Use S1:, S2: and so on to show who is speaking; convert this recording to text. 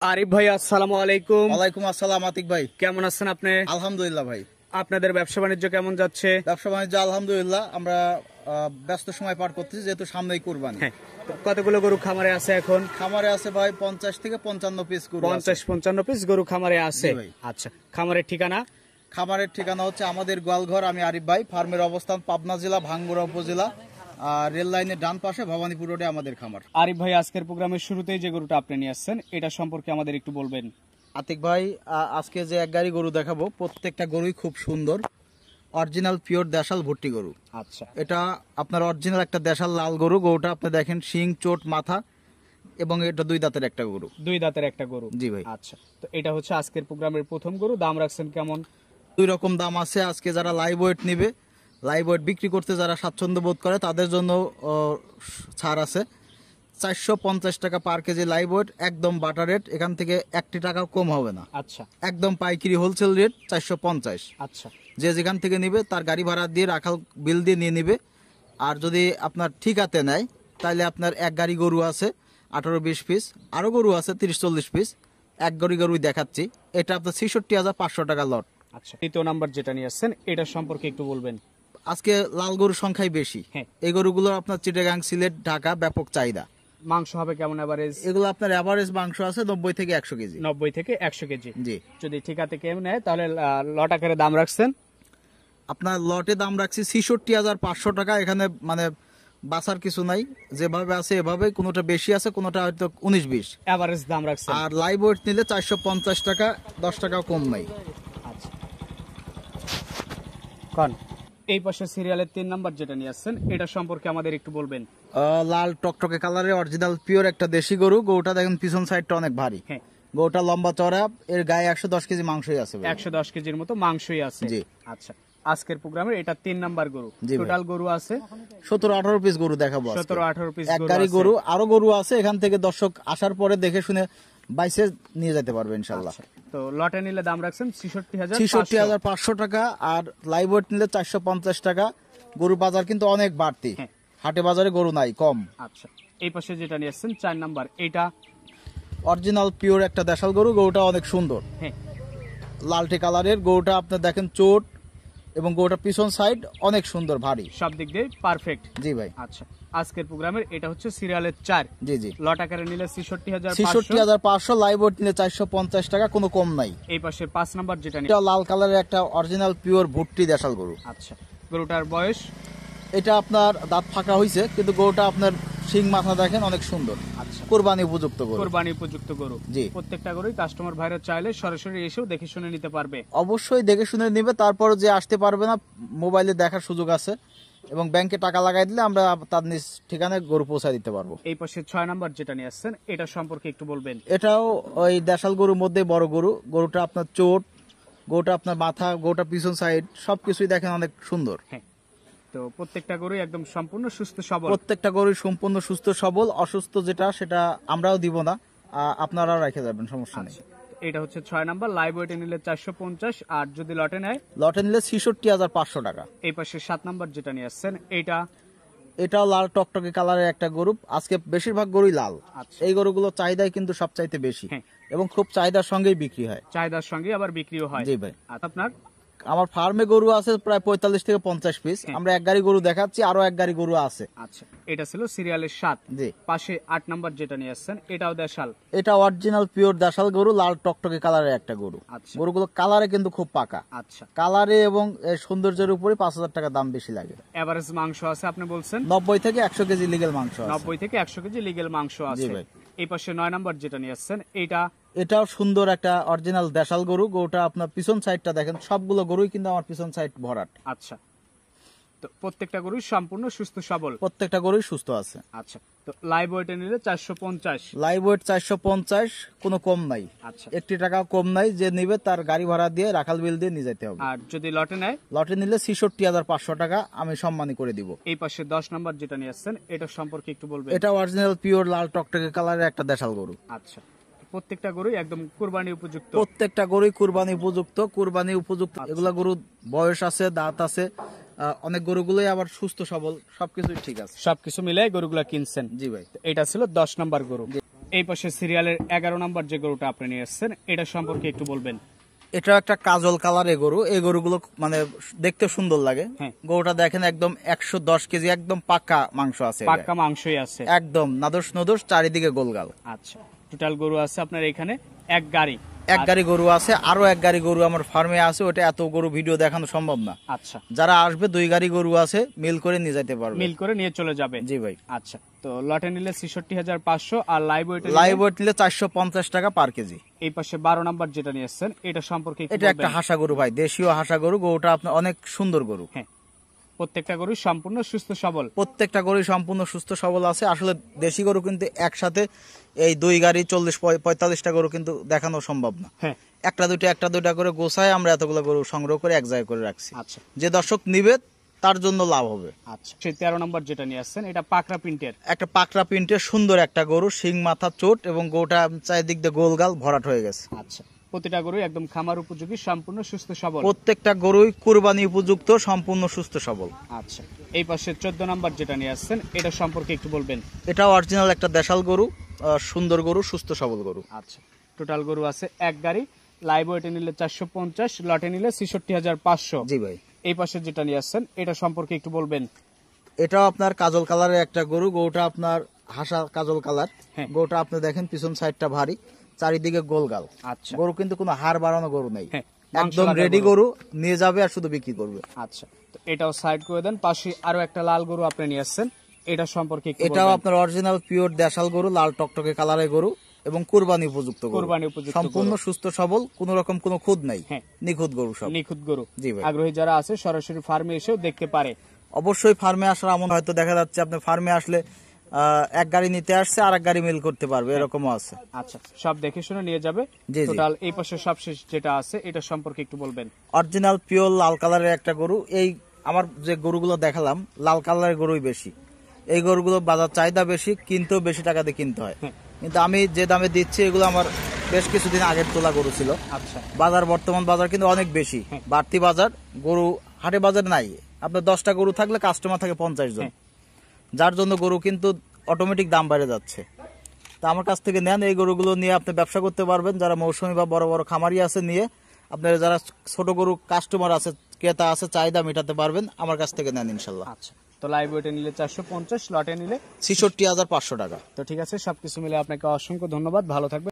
S1: আরিফ ভাই, আসসালামু আলাইকুম।
S2: ওয়ালাইকুম আসসালাম। আতিক ভাই,
S1: কেমন আছেন আপনি?
S2: আলহামদুলিল্লাহ ভাই।
S1: আপনাদের ব্যবসা বাণিজ্য কেমন যাচ্ছে?
S2: ব্যবসা বাণিজ্য আলহামদুলিল্লাহ, আমরা ব্যস্ত সময় পার করতেছি, যেহেতু সামনেই কুরবানি।
S1: হ্যাঁ, তো কতগুলো গরু খামারে আছে এখন?
S2: খামারে আছে ভাই 50 থেকে 55 পিস গরু।
S1: 50-55 পিস গরু খামারে আছে। আচ্ছা, খামারের ঠিকানা?
S2: খামারের ঠিকানা হচ্ছে আমাদের গোয়ালঘর। আমি আরিফ ভাই। ফার্মের অবস্থান পাবনা জেলা, ভাঙ্গুড়া উপজেলা, রেল লাইনের ডান পাশে ভবানীপুর রোডে আমাদের খামার।
S1: আরিফ ভাই, আজকের প্রোগ্রামের শুরুতেই যে গরুটা আপনি নিয়ে আসছেন, এটা সম্পর্কে আমাদের একটু বলবেন।
S2: আতিক ভাই, আজকে যে এক গাড়ি গরু দেখাবো, প্রত্যেকটা গরুই খুব সুন্দর, অরিজিনাল পিওর দেশাল ভুট্টি গরু।
S1: আচ্ছা,
S2: এটা আপনার অরিজিনাল একটা দেশাল লাল গরু। গরুটা আপনি দেখেন, শিং, চোট, মাথা, এবং এটা দুই দাঁতের একটা গরু।
S1: দুই দাঁতের একটা গরু।
S2: জি ভাই।
S1: আচ্ছা, তো এটা হচ্ছে আজকের প্রোগ্রামের প্রথম গরু। দাম রাখছেন কেমন?
S2: দুই রকম দাম আছে। আজকে যারা লাইভ ওয়েট নিবে, লাইভ ওয়েট বিক্রি করতে যারা স্বাচ্ছন্দ্য বোধ করে, তাদের জন্য ছাড় আছে। 450 টাকা পার কেজি লাইভ ওয়েট, একদম বাটার রেট। এখান থেকে 1 টাকা কম হবে না।
S1: আচ্ছা,
S2: একদম পাইকারি হোলসেল রেট 450।
S1: আচ্ছা,
S2: যে যেখান থেকে নিবে তার গাড়ি ভাড়া দিয়ে, রাখাল বিল দিয়ে নিয়ে নিবে। আর যদি আপনার ঠিকাতে নেয়, তাহলে আপনার এক গাড়ি গরু আছে 18-20 পিস, আরও গরু আছে 30-40 পিস। এক গাড়ি গরুই দেখাচ্ছি। এটা আপনার 66,500 টাকা লট।
S1: আচ্ছা, দ্বিতীয় নাম্বার যেটা নিয়ে আসছেন, এটা সম্পর্কে একটু বলবেন।
S2: আজকে লাল গরুর সংখ্যাই বেশি।
S1: হ্যাঁ।
S2: এই গরুগুলো আপনার চিটাগাং, সিলেট, ঢাকা ব্যাপক চাহিদা।
S1: মাংস হবে কেমন এভারেজ?
S2: এগুলো আপনার এভারেজ মাংস আছে 90 থেকে 100 কেজি।
S1: 90 থেকে 100 কেজি।
S2: জি।
S1: যদি ঠিকাতে কেউ নেয়, তাহলে লট আকারে দাম রাখছেন?
S2: আপনার লটে দাম রাখছি 66,500 টাকা। এখানে মানে বাসার কিছু নাই, যেভাবে আছে এভাবে। কোনোটা বেশি আছে, কোনোটা হয়তো 19-20
S1: এভারেজ দাম রাখছেন।
S2: আর লাইভ ওয়েট নিলে 450 টাকা, 10 টাকাও কম নাই।
S1: আচ্ছা, কোন এই পাশে সিরিয়ালের 3 নাম্বার যেটা নিয়ে আসছেন, এটা সম্পর্কে আমাদের একটু বলবেন।
S2: লাল টকটকে কালারের অরিজিনাল পিওর একটা দেশি গরু। গরুটা দেখেন পিছন সাইডটা অনেক ভারী।
S1: হ্যাঁ,
S2: গরুটা লম্বা চড়া, এর গায়ে 110 কেজি মাংসই আছে ভাই।
S1: 110 কেজির মতো মাংসই আছে।
S2: জি।
S1: আচ্ছা, আজকের প্রোগ্রামে এটা 3 নাম্বার গরু।
S2: জি ভাই।
S1: টোটাল গরু আছে
S2: 17-18 পিস গরু দেখাবো আজকে।
S1: 17-18 পিস
S2: এক গাড়ি গরু, আরো গরু আছে। এখান থেকে দর্শক আসার পরে দেখে শুনে বাইসে নিয়ে যেতে পারবে ইনশাল্লাহ।
S1: তো লটে নিলে দাম রাখছেন 66,500।
S2: 66,500 টাকা। আর লাইভ ওয়েট নিলে 450 টাকা। গরু বাজার কিন্তু অনেক বাড়তি।
S1: হ্যাঁ।
S2: হাটে বাজারে গরু নাই, কম।
S1: আচ্ছা, এই পাশে যেটা নিয়ে আসছেন 4 নাম্বার, এটা
S2: অরিজিনাল পিওর একটা দেশাল গরু। গরুটা অনেক সুন্দর,
S1: হ্যাঁ,
S2: লালটে কালারের। গরুটা আপনি দেখেন, চোট এবং গরুটা পিছন সাইড অনেক সুন্দর, ভারী।
S1: সব দিক দিয়ে পারফেক্ট।
S2: জি ভাই।
S1: আচ্ছা, আজকের প্রোগ্রামের এটা হচ্ছে সিরিয়ালের 4।
S2: জি জি।
S1: লট আকারে নিলে 66,500।
S2: 66,500। লাইভ ওয়েট নিলে 450 টাকা, কোনো কম নাই।
S1: এই পাশে 5 নাম্বার যেটা নিয়ে,
S2: এটা লাল কালারের একটা অরিজিনাল পিওর ভুট্টি দেশাল গরু।
S1: আচ্ছা, গরুটার বয়স?
S2: এটা আপনার দাঁত ফাঁকা হয়েছে, কিন্তু গরুটা আপনার শিং মাথা দেখেন অনেক সুন্দর।
S1: আচ্ছা,
S2: কোরবানি উপযুক্ত গরু।
S1: কোরবানি উপযুক্ত গরু।
S2: জি।
S1: প্রত্যেকটা গরুই কাস্টমার ভাইরা চাইলে সরাসরি এসেও দেখে শুনে নিতে পারবে।
S2: অবশ্যই দেখে শুনে নিবে। তারপর যে আসতে পারবে না, মোবাইলে দেখার সুযোগ আছে, এবং ব্যাংকে টাকা লাগাই দিলে আমরা তার নিজ ঠিকানায় গরু পৌঁছায় দিতে পারবো।
S1: এই পাশে 6 নাম্বার যেটা নিয়ে আসছেন, এটা সম্পর্কে একটু বলবেন।
S2: এটাও ওই দেশাল গরুর মধ্যে বড় গরু। গরুটা আপনার চোট, গরুটা আপনার মাথা, গরুটা পিছন সাইড সবকিছুই দেখেন অনেক সুন্দর।
S1: হ্যাঁ, তো প্রত্যেকটা গরুই একদম সম্পূর্ণ সুস্থ সবল।
S2: প্রত্যেকটা গরুই সম্পূর্ণ সুস্থ সবল। অসুস্থ যেটা, সেটা আমরাও দিব না, আপনারাও রেখে যাবেন, সমস্যা নেই।
S1: এটা হচ্ছে 6 নাম্বার। লাইভ ওয়েটে নিলে 450, আর যদি লটে নেয়
S2: লটে নিলে 66,500 টাকা।
S1: এই পাশে 7 নাম্বার যেটা নিয়ে আসছেন, এটা
S2: এটাও লাল টকটকে কালারের একটা গরু। আজকে বেশিরভাগ গরুই লাল।
S1: আচ্ছা।
S2: এই গরুগুলো চাহিদাই কিন্তু সবচাইতে বেশি,
S1: হ্যাঁ।
S2: এবং খুব চাহিদার সঙ্গেই বিক্রি হয়।
S1: চাহিদার সঙ্গে আবার বিক্রিও হয়।
S2: জি ভাই।
S1: আর আপনার
S2: আমার ফার্মে গরু আছে প্রায় 45 থেকে 50 পিস। আমরা এক গাড়ি গরু দেখাচ্ছি, আরো এক গাড়ি গরু আছে।
S1: আচ্ছা, এটা ছিল সিরিয়ালের 7।
S2: জি।
S1: পাশে 8 নাম্বার যেটা নিয়ে আসছেন, এটাও দেশাল।
S2: এটা অরিজিনাল পিওর দেশাল গরু, লাল টকটকে কালারের একটা গরু।
S1: আচ্ছা।
S2: গরুগুলো কালারে কিন্তু খুব পাকা।
S1: আচ্ছা,
S2: কালারে এবং এর সৌন্দর্যের উপরে 5,000 টাকা দাম বেশি লাগে।
S1: এভারেজ মাংস আছে আপনি বলছেন?
S2: 90 থেকে 100 কেজি লিগেল মাংস আছে।
S1: 90 থেকে 100 কেজি লিগেল মাংস
S2: জি
S1: আছে।
S2: ভাই।
S1: এই পাশে 9 নাম্বার যেটা নিয়ে আসছেন,
S2: এটাও সুন্দর একটা অরিজিনাল দেশাল গরু। গরুটা আপনার পিছন সাইডটা দেখেন, সবগুলো গরুই কিন্তু আমার পিছন সাইড ভরাট।
S1: আচ্ছা, তো প্রত্যেকটা গরুই সম্পূর্ণ সুস্থ সবল।
S2: প্রত্যেকটা গরুই সুস্থ আছে।
S1: আচ্ছা, তো লাইভ ওয়েটে নিলে 450।
S2: লাইভ ওয়েট 450, কোনো কম নাই।
S1: আচ্ছা,
S2: 1 টাকা কম নাই। যে নিবে তার গাড়ি ভাড়া দিয়ে, রাখাল বিল দিয়ে নিয়ে যেতে হবে।
S1: আর যদি লটে নেয়?
S2: লটে নিলে 66,500 টাকা আমি সম্মানী করে দিব।
S1: এই পাশে 10 নাম্বার যেটা নিয়ে আসছেন, এটা সম্পর্কে একটু বলবেন।
S2: এটা অরিজিনাল পিওর লাল টকটকে কালারের একটা দেশাল গরু।
S1: আচ্ছা, প্রত্যেকটা গরুই একদম কুরবানি উপযুক্ত।
S2: প্রত্যেকটা গরুই কুরবানি উপযুক্ত, কুরবানি উপযুক্ত। এগুলা গরু বয়স আছে, দাঁত আছে। অনেক গরুগুলোই আবার সুস্থ সবল, সবকিছুই ঠিক আছে।
S1: সবকিছু মিলে গরুগুলা কিনছেন।
S2: জি ভাই।
S1: এটা ছিল 10 নাম্বার গরু। এই পাশে সিরিয়ালের 11 নম্বর যে গরুটা আপনি নিয়ে এসেছেন এটা সম্পর্কে একটু বলবেন।
S2: এটা একটা কাজল কালারের গরু। এই গরুগুলো মানে দেখতে সুন্দর লাগে।
S1: হ্যাঁ।
S2: গরুটা দেখেন একদম 110 কেজি, একদম পাক্কা মাংস আছে,
S1: পাক্কা মাংসই আছে,
S2: একদম নাদোষ নদোষ, চারিদিকে গোলগাল।
S1: আচ্ছা, টোটাল গরু আছে আপনার এখানে এক গাড়ি।
S2: এক গাড়ি গরু আছে, আরো এক গাড়ি গরু আমার ফার্মে আছে, ওটা এত গরু ভিডিও দেখানো সম্ভব না।
S1: আচ্ছা,
S2: যারা আসবে 2 গাড়ি গরু আছে, মিল করে নিয়ে যেতে পারবে।
S1: মিল করে নিয়ে চলে যাবে।
S2: জি ভাই।
S1: আচ্ছা, তো লটে নিলে 66,500 আর লাইভ ওয়েট
S2: নিলে 450 টাকা পার কেজি।
S1: এই পাশে 12 নাম্বার যেটা নিয়ে এসেছেন এটা সম্পর্কে একটু
S2: এটা একটা
S1: বলবেন।
S2: হাসা গরু ভাই, দেশীয় হাসা গরু। গরুটা আপনার অনেক সুন্দর গরু।
S1: হ্যাঁ, প্রত্যেকটা গরু সম্পূর্ণ সুস্থ সবল।
S2: প্রত্যেকটা গরু সম্পূর্ণ সুস্থ সবল আছে। আসলে দেশি গরু কিন্তু একসাথে এই 2 গাড়ি 40-45টা গরু কিন্তু দেখানো সম্ভব না।
S1: হ্যাঁ,
S2: একটা দুইটা করে গোছায় আমরা এতগুলো গরু সংগ্রহ করে এক জায়গায় করে রাখছি।
S1: আচ্ছা
S2: যে দর্শক নিবে তার জন্য লাভ হবে।
S1: আচ্ছা, সেই 13 নম্বর যেটা নিয়ে আসছেন এটা পাকড়া প্রিন্টের।
S2: একটা পাকড়া প্রিন্টের সুন্দর একটা গরু, শিং মাথা চোট এবং গরুটা চারিদিক দিয়ে গোলগাল ভরাট হয়ে গেছে।
S1: আচ্ছা, প্রতিটা গরু একদম খামার উপযোগী, সম্পূর্ণ সুস্থ সবল।
S2: প্রত্যেকটা গরুই কুরবানি উপযুক্ত, সম্পূর্ণ সুস্থ সবল।
S1: আচ্ছা, এই পাশে 14 নাম্বার যেটা নিয়ে আসছেন এটা সম্পর্কে একটু বলবেন।
S2: এটা অরিজিনাল একটা দেশাল গরু, সুন্দর গরু, সুস্থ সবল গরু।
S1: আচ্ছা, টোটাল গরু আছে এক গাড়ি। লাইভ ওয়েটে নিলে 450, লটে নিলে 66,500।
S2: জি ভাই।
S1: এই পাশে যেটা নিয়ে আসছেন এটা সম্পর্কে একটু বলবেন।
S2: এটাও আপনার কাজল কালারের একটা গরু। গরুটা আপনার হাসা কাজল কালার।
S1: হ্যাঁ।
S2: গরুটা আপনি দেখেন পিছন সাইডটা ভারী, চারিদিকে গোলগাল।
S1: আচ্ছা,
S2: গরু কিন্তু কোনো হাড় বাড়ানো গরু নেই।
S1: হ্যাঁ,
S2: একদম
S1: মাংস লাগা
S2: রেডি গরু, নিয়ে যাবে আর শুধু বিক্রি করবে।
S1: আচ্ছা, তো এটাও সাইড করে দেন। পাশে আরো একটা লাল গরু আপনি নিয়ে আসছেন এটা সম্পর্কে একটু
S2: এটাও
S1: বলবেন।
S2: আপনার অরিজিনাল পিওর দেশাল গরু, লাল টকটকে কালারের গরু এবং কুরবানি উপযুক্ত গরু।
S1: কুরবানি উপযুক্ত
S2: সম্পূর্ণ
S1: গরু।
S2: সুস্থ সবল, কোন রকম কোনো খুদ নাই।
S1: হ্যাঁ।
S2: নিখুঁত গরু সব।
S1: নিখুঁত গরু।
S2: জি ভাই।
S1: আগ্রহী যারা আছে সরাসরি ফার্মে এসেও দেখতে পারে।
S2: অবশ্যই ফার্মে আসার এমন হয়তো দেখা যাচ্ছে আপনি ফার্মে আসলে এক গাড়ি নিতে আসছে আর এক গাড়ি মিল করতে পারবে, এরকমও আছে।
S1: আচ্ছা, সব দেখে শুনে নিয়ে যাবে।
S2: জি, জি।
S1: টোটাল এই পাশে সবশেষ যেটা আছে এটা সম্পর্কে একটু বলবেন।
S2: অরিজিনাল পিওর লাল কালারের একটা গরু। এই আমার যে গরুগুলো দেখালাম লাল কালারের গরুই বেশি। এই গরুগুলো বাজার চাহিদা বেশি, কিনতেও বেশি টাকা দিয়ে কিনতে হয়।
S1: হ্যাঁ।
S2: কিন্তু আমি যে দামে দিচ্ছি এগুলো আমার বেশ কিছুদিন আগের তোলা গরু ছিল।
S1: আচ্ছা,
S2: বাজার বর্তমান বাজার কিন্তু অনেক বেশি,
S1: হ্যাঁ।
S2: বাড়তি বাজার। গরু হাটে বাজার নাই। আপনার 10টা গরু থাকলে কাস্টমার থাকে 50 জন,
S1: হ্যাঁ।
S2: যার জন্য গরু কিন্তু অটোমেটিক দাম বেড়ে যাচ্ছে। তা আমার কাছ থেকে নেন, এই গরুগুলো নিয়ে আপনি ব্যবসা করতে পারবেন। যারা মৌসুমী বা বড় বড় খামারি আছে নিয়ে আপনার যারা ছোট গরু কাস্টমার আছে, ক্রেতা আছে, চাহিদা মেটাতে পারবেন, আমার কাছ থেকে নেন ইনশাল্লাহ।
S1: আচ্ছা, তো লাইভ ওয়েটে নিলে 450, লটে নিলে
S2: 66,500 টাকা।
S1: তো ঠিক আছে, সবকিছু মিলে আপনাকে অসংখ্য ধন্যবাদ, ভালো থাকবেন।